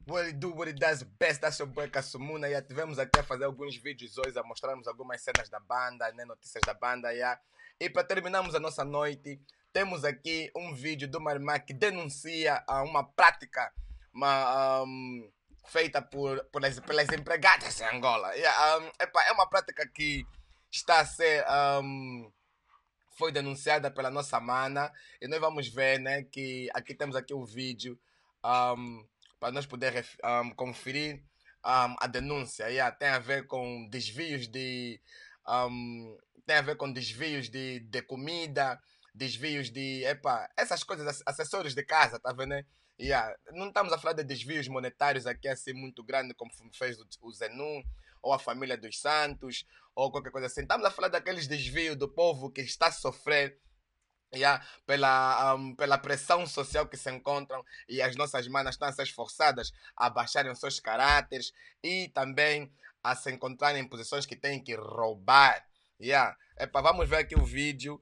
What it do, what it does best, that's your boy Kasumuna. Já tivemos aqui a fazer alguns vídeos hoje, a mostrarmos algumas cenas da banda, né, notícias da banda. Já. E para terminarmos a nossa noite, temos aqui um vídeo do Marimar que denuncia uma prática feita pelas empregadas em Angola. É uma prática que está a ser. Foi denunciada pela nossa mana e nós vamos ver, né, que aqui temos aqui um vídeo para nós poder conferir a denúncia. Tem a ver com desvios de tem a ver com desvios de comida, desvios de essas coisas, acessórios de casa, tá vendo, né? Não estamos a falar de desvios monetários aqui assim muito grande como fez o Zenu ou a família dos Santos ou qualquer coisa assim. Estamos a falar daqueles desvios do povo que está a sofrer pela pressão social que se encontram e as nossas manas estão a ser esforçadas a baixarem os seus caráteres e também a se encontrarem em posições que têm que roubar. Vamos ver aqui o vídeo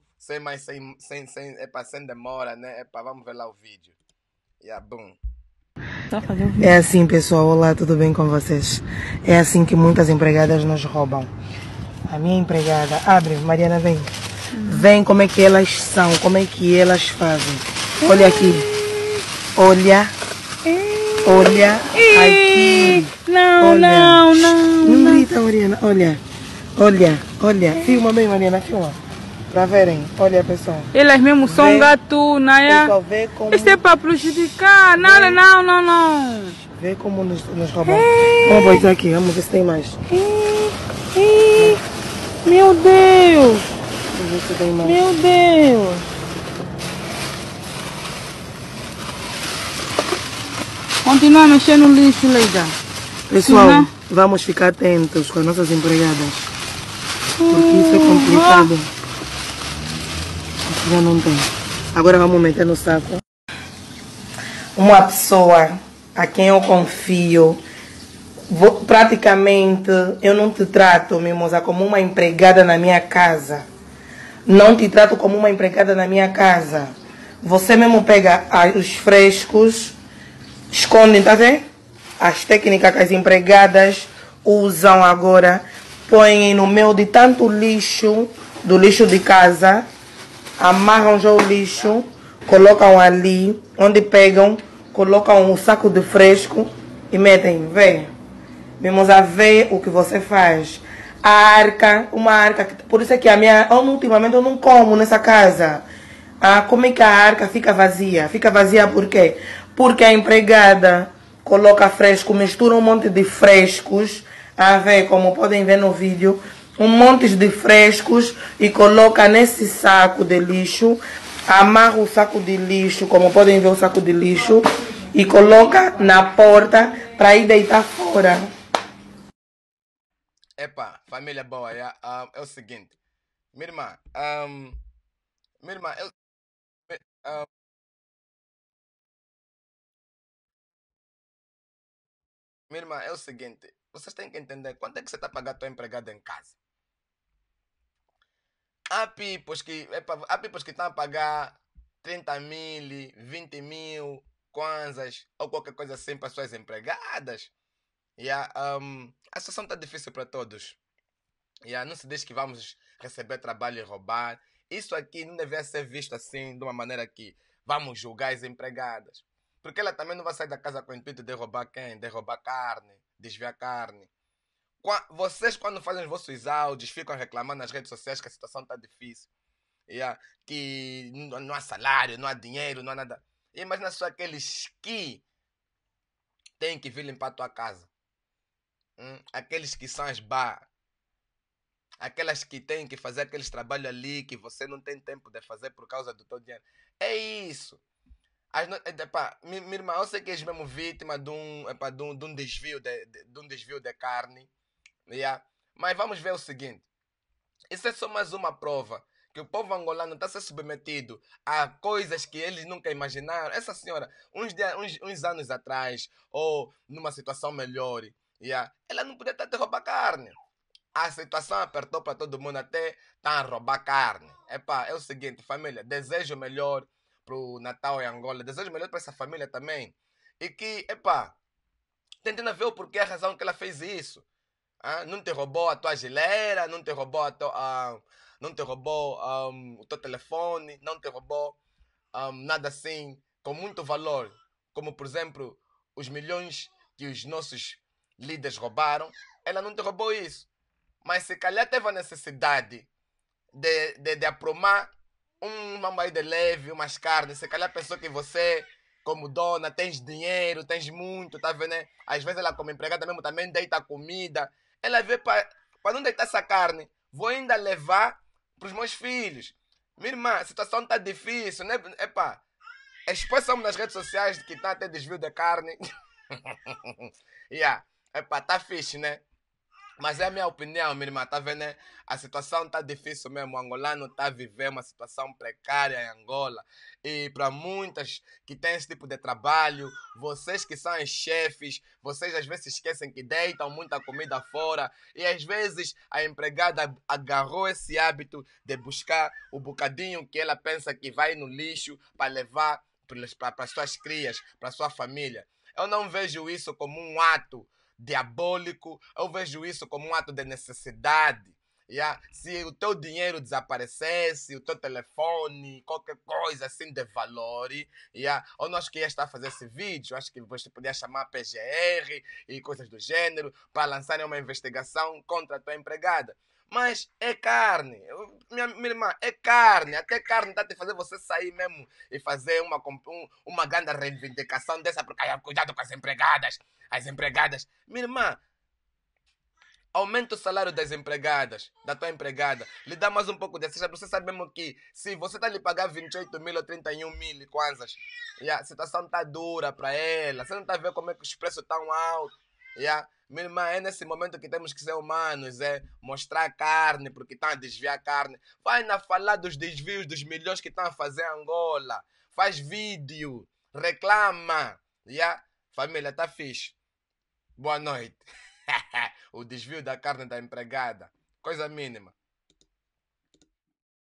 sem demora, né? Vamos ver lá o vídeo. Boom. É assim, pessoal, olá, tudo bem com vocês? É assim que muitas empregadas nos roubam. A minha empregada, abre, Mariana, vem. Vem como é que elas são, como é que elas fazem. Olha aqui, olha aqui. Não, olha. não. Não grita, Mariana, olha. Filma bem, Mariana, filma. Pra verem, olha, pessoal. Elas mesmo são gatunas, Como... Isso é para prejudicar. Não. Vê como nos roubam. Vamos botar aqui, vamos ver se tem mais. Meu Deus. Vamos ver se tem mais. Meu Deus. Continua a mexer no lixo, Leida. Pessoal, vamos ficar atentos com as nossas empregadas. Porque isso é complicado. Já não tem. Agora vamos meter no saco. Uma pessoa a quem eu confio, praticamente eu não te trato, mimosa, como uma empregada na minha casa. Não te trato como uma empregada na minha casa. Você mesmo pega os frescos, esconde, tá vendo? As técnicas que as empregadas usam agora, põem no meio de tanto lixo, do lixo de casa, amarram já o lixo, colocam ali, onde pegam, colocam um saco de fresco e metem, vê. Mimosa, vê o que você faz. A arca, uma arca, por isso é que ultimamente eu não como nessa casa. Como é que a arca fica vazia? Fica vazia por quê? Porque a empregada coloca fresco, mistura um monte de frescos, ver, como podem ver no vídeo, um monte de frescos e coloca nesse saco de lixo, amarra o saco de lixo, como podem ver o saco de lixo, e coloca na porta para ir deitar fora. Família boa, é o seguinte, minha irmã, minha irmã, é o seguinte, vocês têm que entender quanto é que você está a pagar a tua empregada em casa. Há pipos que estão a pagar 30 mil, 20 mil, kwanzas ou qualquer coisa assim para as suas empregadas. A situação está difícil para todos. Não se diz que vamos receber trabalho e roubar. Isso aqui não deve ser visto assim, de uma maneira que vamos julgar as empregadas. Porque ela também não vai sair da casa com o intuito de roubar quem? De roubar carne, desviar carne. Vocês, quando fazem os vossos áudios, ficam reclamando nas redes sociais que a situação está difícil. Que não há salário, não há dinheiro, não há nada. Imagina só aqueles que têm que vir limpar a tua casa. Aqueles que são as bar. Aquelas que têm que fazer aqueles trabalhos ali que você não tem tempo de fazer por causa do teu dinheiro. É isso. Minha irmã, eu sei que és mesmo vítima de um desvio de carne. Mas vamos ver o seguinte. Isso é só mais uma prova que o povo angolano está a ser submetido a coisas que eles nunca imaginaram. Essa senhora, uns anos atrás, ou numa situação melhor, ela não podia estar a roubar carne. A situação apertou para todo mundo, até tá a roubar carne. É o seguinte, família, desejo melhor pro Natal em Angola, desejo melhor para essa família também. E que, tentando ver o porquê, a razão que ela fez isso. Não te roubou a tua geleira, não te roubou não te roubou o teu telefone, não te roubou nada assim com muito valor, como por exemplo os milhões que os nossos líderes roubaram. Ela não te roubou isso, mas se calhar teve a necessidade de aprumar uma moeda leve, umas carnes. Se calhar pensou que você, como dona, tens dinheiro, tens muito, tá vendo? Né? Às vezes ela, como empregada mesmo, também deita comida. Ela vê para não deitar essa carne, vou ainda levar para os meus filhos. Minha irmã, a situação está difícil, né? Epá, exposição nas redes sociais de que está até desvio de carne. Yeah. Epá, tá fixe, né? Mas é a minha opinião, minha irmã, tá vendo? Né? A situação tá difícil mesmo. O angolano tá vivendo uma situação precária em Angola. E para muitas que têm esse tipo de trabalho, vocês que são os chefes, vocês às vezes esquecem que deitam muita comida fora. E às vezes a empregada agarrou esse hábito de buscar o bocadinho que ela pensa que vai no lixo para levar para as suas crias, para a sua família. Eu não vejo isso como um ato diabólico, eu vejo isso como um ato de necessidade. Yeah? Se o teu dinheiro desaparecesse, o teu telefone, qualquer coisa assim de valor, yeah? Eu não acho que ia estar a fazer esse vídeo, acho que você podia chamar a PGR e coisas do gênero para lançarem uma investigação contra a tua empregada. Mas é carne, minha irmã, é carne, até carne está a te fazer você sair mesmo e fazer uma grande reivindicação dessa, porque cuidado com as empregadas. As empregadas, minha irmã, aumenta o salário das empregadas, da tua empregada, lhe dá mais um pouco de cesta. Você sabe mesmo que se você está a lhe pagar 28 mil ou 31 mil kwanzas, a situação está dura para ela. Você não está a ver como é que os preços estão altos. Minha irmã, é nesse momento que temos que ser humanos, mostrar carne, porque estão a desviar carne. Vai na falar dos desvios dos milhões que estão a fazer em Angola. Faz vídeo, reclama. Família, está fixe. Boa noite. O desvio da carne da empregada. Coisa mínima.